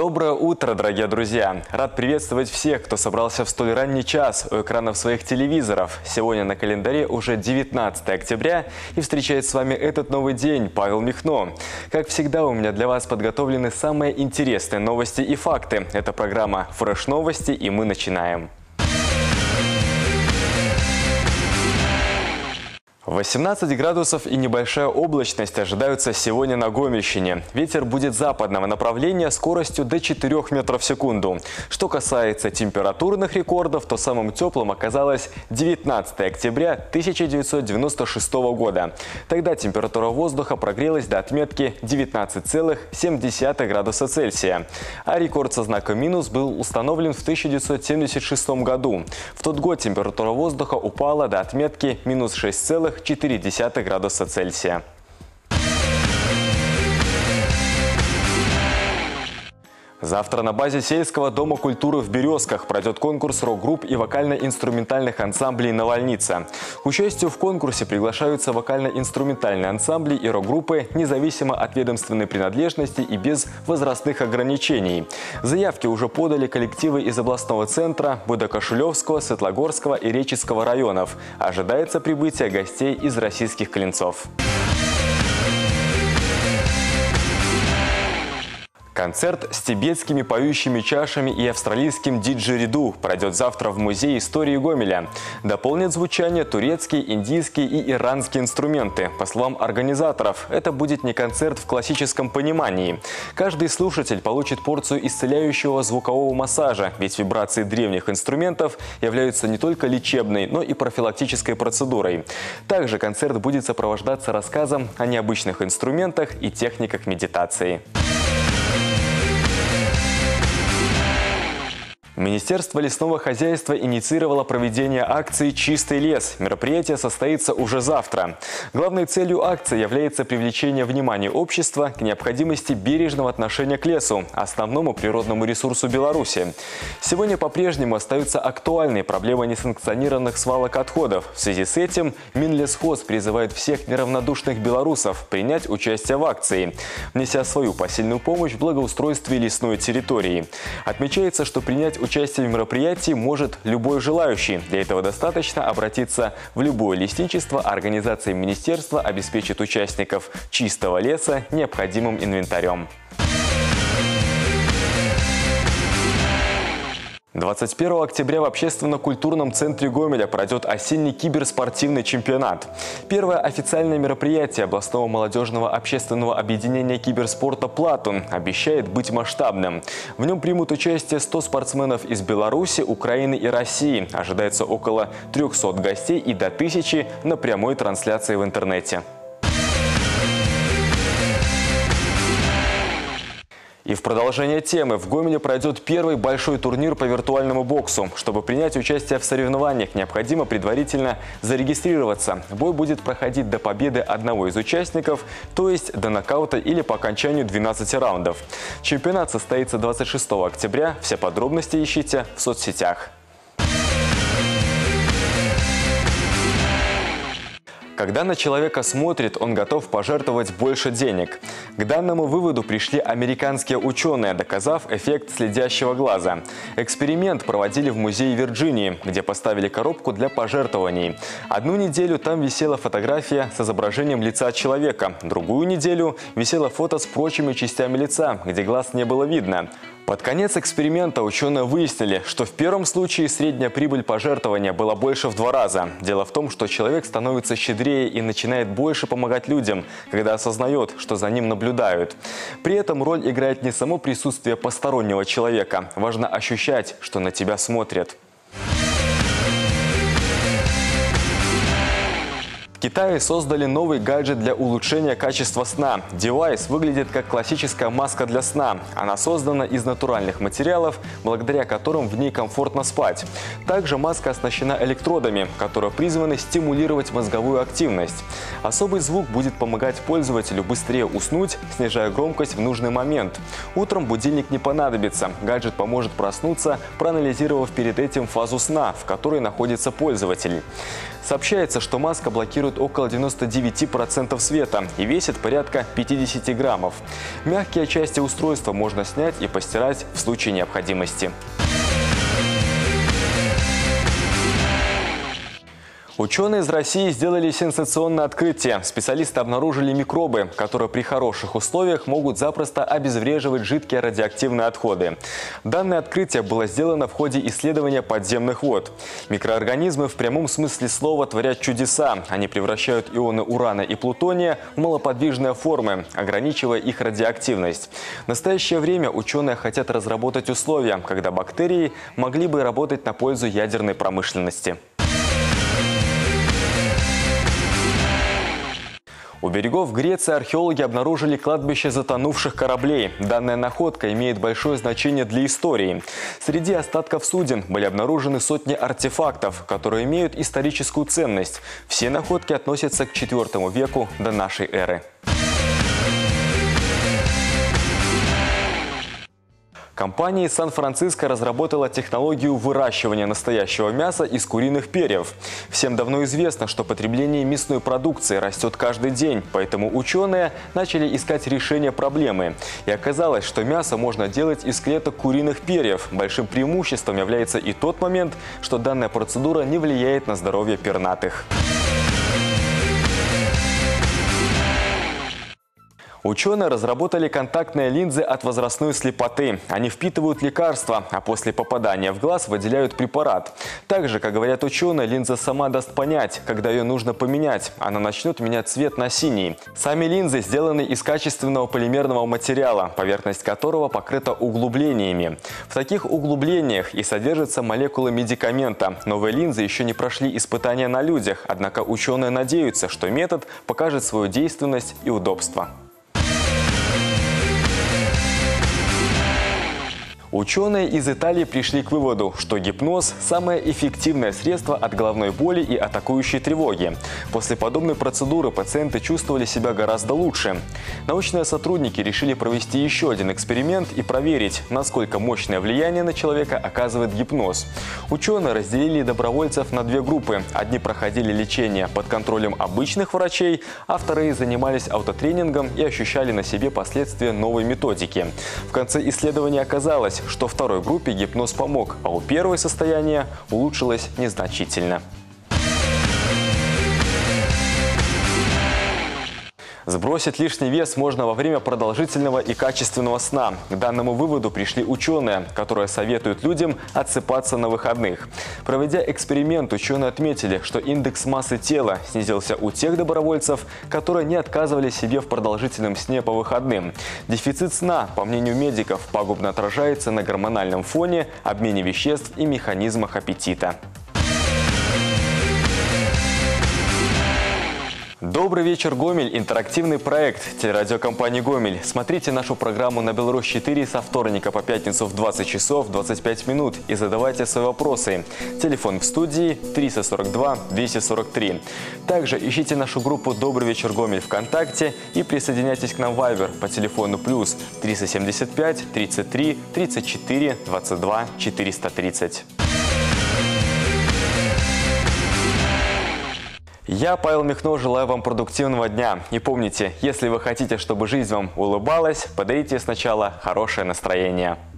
Доброе утро, дорогие друзья! Рад приветствовать всех, кто собрался в столь ранний час у экранов своих телевизоров. Сегодня на календаре уже 19 октября и встречает с вами этот новый день Павел Михно. Как всегда, у меня для вас подготовлены самые интересные новости и факты. Это программа «Фреш Новости», и мы начинаем. 18 градусов и небольшая облачность ожидаются сегодня на Гомельщине. Ветер будет западного направления скоростью до 4 метров в секунду. Что касается температурных рекордов, то самым теплым оказалось 19 октября 1996 года. Тогда температура воздуха прогрелась до отметки 19,7 градуса Цельсия. А рекорд со знаком минус был установлен в 1976 году. В тот год температура воздуха упала до отметки минус 6,4 градуса Цельсия. Завтра на базе сельского дома культуры в Березках пройдет конкурс рок-групп и вокально-инструментальных ансамблей «Навальница». К участию в конкурсе приглашаются вокально-инструментальные ансамбли и рок-группы независимо от ведомственной принадлежности и без возрастных ограничений. Заявки уже подали коллективы из областного центра, Будокошулевского, Светлогорского и Речицкого районов. Ожидается прибытие гостей из российских Клинцов. Концерт с тибетскими поющими чашами и австралийским диджериду пройдет завтра в Музее истории Гомеля. Дополнят звучание турецкие, индийские и иранские инструменты. По словам организаторов, это будет не концерт в классическом понимании. Каждый слушатель получит порцию исцеляющего звукового массажа, ведь вибрации древних инструментов являются не только лечебной, но и профилактической процедурой. Также концерт будет сопровождаться рассказом о необычных инструментах и техниках медитации. Министерство лесного хозяйства инициировало проведение акции «Чистый лес». Мероприятие состоится уже завтра. Главной целью акции является привлечение внимания общества к необходимости бережного отношения к лесу, основному природному ресурсу Беларуси. Сегодня по-прежнему остаются актуальной проблемы несанкционированных свалок отходов. В связи с этим Минлесхоз призывает всех неравнодушных белорусов принять участие в акции, внеся свою посильную помощь в благоустройстве лесной территории. Отмечается, что принять участие в мероприятии может любой желающий. Для этого достаточно обратиться в любое лесничество, а организация министерства обеспечит участников чистого леса необходимым инвентарем. 21 октября в общественно-культурном центре Гомеля пройдет осенний киберспортивный чемпионат. Первое официальное мероприятие областного молодежного общественного объединения киберспорта «Платун» обещает быть масштабным. В нем примут участие 100 спортсменов из Беларуси, Украины и России. Ожидается около 300 гостей и до 1000 на прямой трансляции в интернете. И в продолжение темы в Гомеле пройдет первый большой турнир по виртуальному боксу. Чтобы принять участие в соревнованиях, необходимо предварительно зарегистрироваться. Бой будет проходить до победы одного из участников, то есть до нокаута или по окончанию 12 раундов. Чемпионат состоится 26 октября. Все подробности ищите в соцсетях. Когда на человека смотрит, он готов пожертвовать больше денег. К данному выводу пришли американские ученые, доказав эффект следящего глаза. Эксперимент проводили в музее Вирджинии, где поставили коробку для пожертвований. Одну неделю там висела фотография с изображением лица человека. Другую неделю висело фото с прочими частями лица, где глаз не было видно. Под конец эксперимента ученые выяснили, что в первом случае средняя прибыль пожертвования была больше в 2 раза. Дело в том, что человек становится щедрее и начинает больше помогать людям, когда осознает, что за ним наблюдают. При этом роль играет не само присутствие постороннего человека. Важно ощущать, что на тебя смотрят. В Китае создали новый гаджет для улучшения качества сна. Девайс выглядит как классическая маска для сна. Она создана из натуральных материалов, благодаря которым в ней комфортно спать. Также маска оснащена электродами, которые призваны стимулировать мозговую активность. Особый звук будет помогать пользователю быстрее уснуть, снижая громкость в нужный момент. Утром будильник не понадобится. Гаджет поможет проснуться, проанализировав перед этим фазу сна, в которой находится пользователь. Сообщается, что маска блокирует отражают около 99% света и весят порядка 50 граммов. Мягкие части устройства можно снять и постирать в случае необходимости. Ученые из России сделали сенсационное открытие. Специалисты обнаружили микробы, которые при хороших условиях могут запросто обезвреживать жидкие радиоактивные отходы. Данное открытие было сделано в ходе исследования подземных вод. Микроорганизмы в прямом смысле слова творят чудеса. Они превращают ионы урана и плутония в малоподвижные формы, ограничивая их радиоактивность. В настоящее время ученые хотят разработать условия, когда бактерии могли бы работать на пользу ядерной промышленности. У берегов Греции археологи обнаружили кладбище затонувших кораблей. Данная находка имеет большое значение для истории. Среди остатков суден были обнаружены сотни артефактов, которые имеют историческую ценность. Все находки относятся к IV веку до нашей эры. Компания из Сан-Франциско разработала технологию выращивания настоящего мяса из куриных перьев. Всем давно известно, что потребление мясной продукции растет каждый день, поэтому ученые начали искать решение проблемы. И оказалось, что мясо можно делать из клеток куриных перьев. Большим преимуществом является и тот момент, что данная процедура не влияет на здоровье пернатых. Ученые разработали контактные линзы от возрастной слепоты. Они впитывают лекарства, а после попадания в глаз выделяют препарат. Также, как говорят ученые, линза сама даст понять, когда ее нужно поменять. Она начнет менять цвет на синий. Сами линзы сделаны из качественного полимерного материала, поверхность которого покрыта углублениями. В таких углублениях и содержатся молекулы медикамента. Новые линзы еще не прошли испытания на людях, однако ученые надеются, что метод покажет свою действенность и удобство. Ученые из Италии пришли к выводу, что гипноз – самое эффективное средство от головной боли и атакующей тревоги. После подобной процедуры пациенты чувствовали себя гораздо лучше. Научные сотрудники решили провести еще один эксперимент и проверить, насколько мощное влияние на человека оказывает гипноз. Ученые разделили добровольцев на две группы. Одни проходили лечение под контролем обычных врачей, а вторые занимались аутотренингом и ощущали на себе последствия новой методики. В конце исследования оказалось, что второй группе гипноз помог, а у первой состояние улучшилось незначительно. Сбросить лишний вес можно во время продолжительного и качественного сна. К данному выводу пришли ученые, которые советуют людям отсыпаться на выходных. Проведя эксперимент, ученые отметили, что индекс массы тела снизился у тех добровольцев, которые не отказывали себе в продолжительном сне по выходным. Дефицит сна, по мнению медиков, пагубно отражается на гормональном фоне, обмене веществ и механизмах аппетита. Добрый вечер, Гомель! Интерактивный проект телерадиокомпании «Гомель». Смотрите нашу программу на Беларусь-4 со вторника по пятницу в 20 часов 25 минут и задавайте свои вопросы. Телефон в студии 342 243. Также ищите нашу группу «Добрый вечер, Гомель» ВКонтакте и присоединяйтесь к нам в Viber по телефону плюс 375 33 34 22 430. Я, Павел Михно, желаю вам продуктивного дня. И помните, если вы хотите, чтобы жизнь вам улыбалась, подарите сначала хорошее настроение.